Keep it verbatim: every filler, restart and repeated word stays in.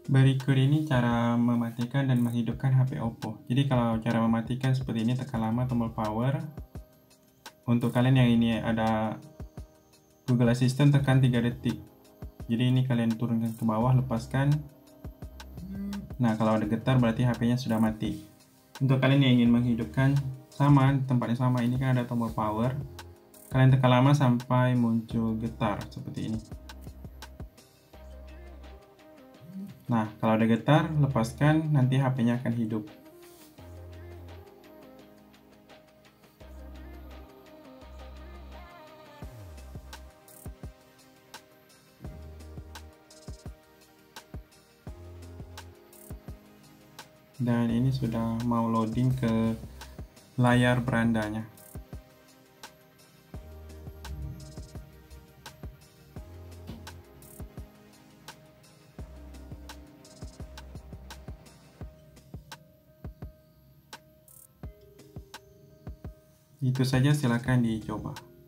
Berikut ini cara mematikan dan menghidupkan H P Oppo. Jadi kalau cara mematikan seperti ini, tekan lama tombol power. Untuk kalian yang ini ada Google Assistant, tekan tiga detik. Jadi ini kalian turunkan ke bawah, lepaskan. Nah, kalau ada getar berarti H P-nya sudah mati. Untuk kalian yang ingin menghidupkan, sama, tempatnya sama, ini kan ada tombol power. Kalian tekan lama sampai muncul getar seperti ini. Nah, kalau ada getar, lepaskan, nanti H P-nya akan hidup. Dan ini sudah mau loading ke layar berandanya. Itu saja, silakan dicoba.